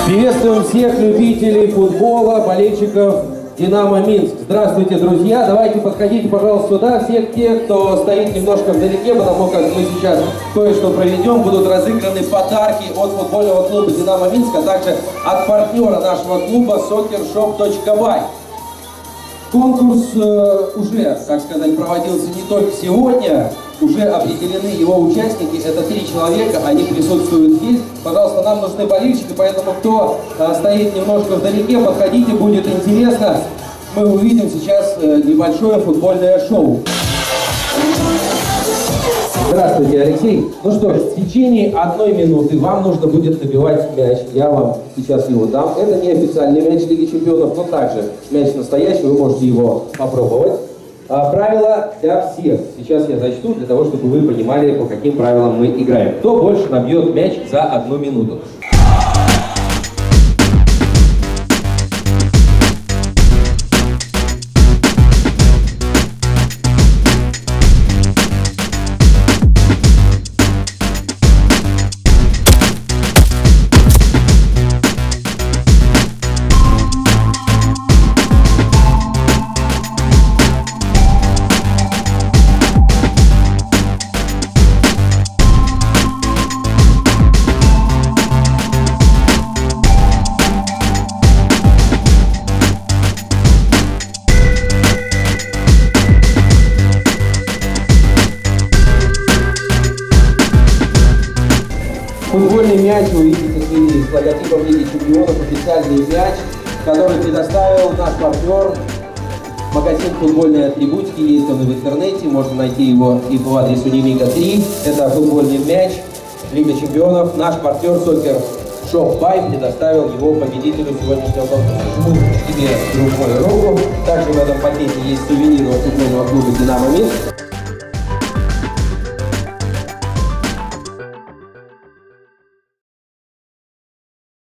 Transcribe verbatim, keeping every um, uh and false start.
Приветствуем всех любителей футбола, болельщиков «Динамо Минск». Здравствуйте, друзья! Давайте подходите, пожалуйста, сюда. Все те, кто стоит немножко вдалеке, потому как мы сейчас кое-что проведем, будут разыграны подарки от футбольного клуба «Динамо Минск», а также от партнера нашего клуба сокер шоп точка бай. Конкурс э, уже, так сказать, проводился не только сегодня. Уже определены его участники, это три человека, они присутствуют здесь. Пожалуйста, нам нужны болельщики, поэтому кто а, стоит немножко вдалеке, подходите, будет интересно. Мы увидим сейчас э, небольшое футбольное шоу. Здравствуйте, Алексей. Ну что ж, в течение одной минуты вам нужно будет набивать мяч. Я вам сейчас его дам. Это не официальный мяч Лиги Чемпионов, но также мяч настоящий, вы можете его попробовать. А, правила для всех. Сейчас я зачту, для того, чтобы вы понимали, по каким правилам мы играем. Кто больше набьет мяч за одну минуту? Футбольный мяч вы видите с логотипом Лиги Чемпионов, официальный мяч, который предоставил наш партнер, магазин футбольной атрибутики. Есть он и в интернете, можно найти его и по адресу Немига три. Это футбольный мяч Лига Чемпионов. Наш партнер сокер шоп точка бай предоставил его победителю сегодняшнего конкурса. Жму тебе другую руку. Также в этом пакете есть сувениры от футбольного клуба «Динамо Минск».